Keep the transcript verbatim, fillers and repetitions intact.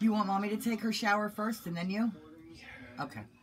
You want mommy to take her shower first and then you? Okay.